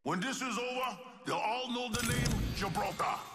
When this is over, they'll all know the name Gibraltar.